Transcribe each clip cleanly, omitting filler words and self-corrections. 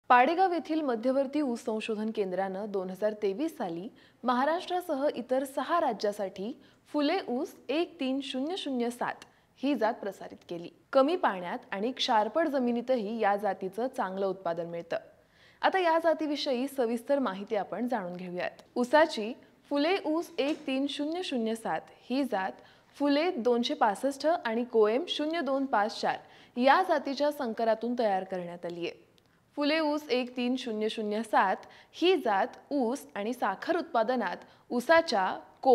पाडेगाव येथील मध्यवर्ती ऊस संशोधन केंद्राने 2023 साली महाराष्ट्रासह इतर 6 राज्यासाठी फुले ऊस 13007 ही जात प्रसारित केली। कमी पाण्यात आणि क्षारपड जमिनीतही या जातीचं चांगलं उत्पादन मिळतं। आता या जातीविषयी सविस्तर माहिती आपण जाणून घेऊयात। ऊसाची फुले ऊस 13007 ही जात फुले 265 आणि कोएम 0254 या जातीच्या संकरातून तयार करण्यात आली आहे। फुले ऊस 13007 ही जात ऊस आणि साखर उत्पादनात ऊसाच्या को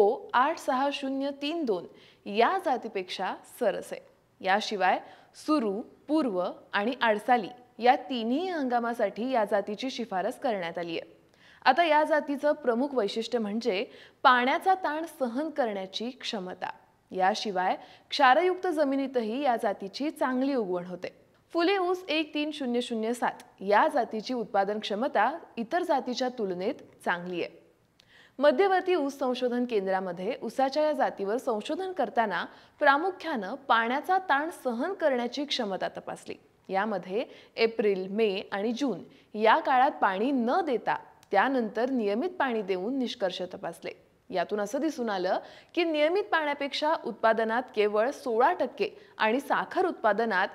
86032 या जातीपेक्षा सरस आहे। याशिवाय सुरू, पूर्व आणि आडसाली या तिन्ही हंगामासाठी या जातीची शिफारस करण्यात आली आहे। आता या जातीचं प्रमुख वैशिष्ट्य म्हणजे पाण्याचा ताण सहन करण्याची क्षमता। याशिवाय क्षारयुक्त जमिनीतही या जातीची चांगली उगवण होते। फुले ऊस 13007 या जातीची उत्पादन क्षमता इतर जातीच्या तुलनेत चांगली आहे। मध्यवर्ती ऊस संशोधन केंद्रामध्ये ऊसाच्या या जातीवर संशोधन करताना प्रामुख्याने पाण्याचा ताण सहन करण्याची क्षमता तपासली। यामध्ये एप्रिल, मे आणि जून या काळात पाणी न देता त्यानंतर नियमित पाणी देऊन निष्कर्ष तपासले। यातून असं दिसून आलं की नियमित पाण्यापेक्षा उत्पादनात केवळ 16% आणि साखर उत्पादनात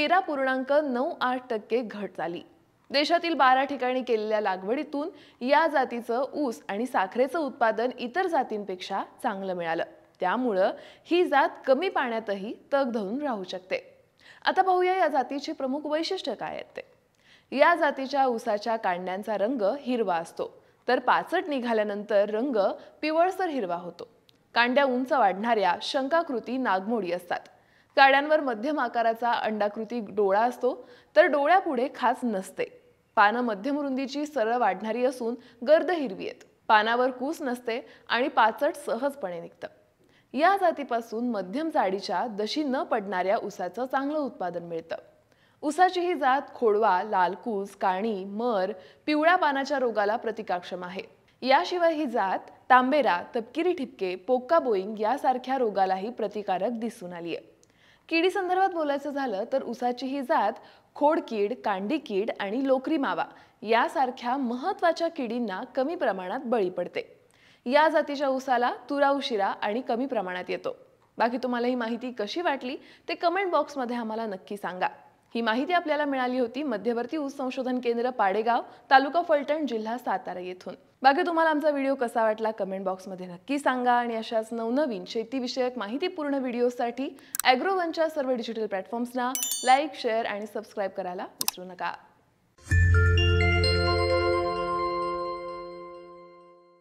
13.98% घट झाली। देशातील 12 ठिकाणी केलेल्या लागवडीतून या जातीचं ऊस आणि साखरेचं उत्पादन इतर जातींपेक्षा चांगलं मिळालं। त्यामुळे ही जात कमी पाण्यातही तग धरून राहू शकते। आता पाहूया या जातीची प्रमुख वैशिष्ट्ये काय आहेत ते। या जातीच्या ऊसाच्या कांड्यांचा रंग हिरवा असतो, तर पाचट निघाल्यानंतर रंग पिवळसर हिरवा होतो। कांड्या उंच वाढणाऱ्या शंखाकृती नागमोडी असतात। काड्यांवर मध्यम आकाराचा अंडाकृती डोळा असतो, तर डोळ्यापुढे खाच नसते। पानं मध्यम रुंदीची सरळ वाढणारी असून गर्द हिरवी आहेत। पानावर कूस नसते आणि पाचट सहजपणे निघतं। या जातीपासून मध्यम जाडीच्या दशी न पडणाऱ्या ऊसाचं चांगलं उत्पादन मिळतं। ऊसाची ही जात खोडवा, लालकूस, काणी, मर, पिवळ्या पानाच्या रोगाला प्रतिकारक्षम आहे। याशिवाय ही जात तांबेरा, तपकिरी ठिपके, पोक्का बोईंग यासारख्या रोगालाही प्रतिकारक दिसून आली आहे। किडी संदर्भात बोलायचं झालं तर ऊसाची ही जात खोडकीड, कांडीकीड आणि लोकरी मावा यासारख्या महत्त्वाच्या किडींना कमी प्रमाणात बळी पडते। या जातीच्या ऊसाला तुरा उशिरा आणि कमी प्रमाणात येतो। बाकी तुम्हाला ही माहिती कशी वाटली ते कमेंट बॉक्समध्ये आम्हाला नक्की सांगा। ही माहिती आपल्याला मिळाली होती मध्यवर्ती ऊस संशोधन केंद्र पाडेगाव, तालुका फलटण, जिल्हा सातारा येथून। बाकी तुम्हाला आमचा व्हिडिओ कसा वाटला कमेंट बॉक्समध्ये नक्की सांगा आणि अशाच नवनवीन शेतीविषयक माहितीपूर्ण व्हिडिओसाठी ॲग्रोवनच्या सर्व डिजिटल प्लॅटफॉर्म्सना लाईक, शेअर आणि सबस्क्राइब करायला विसरू नका।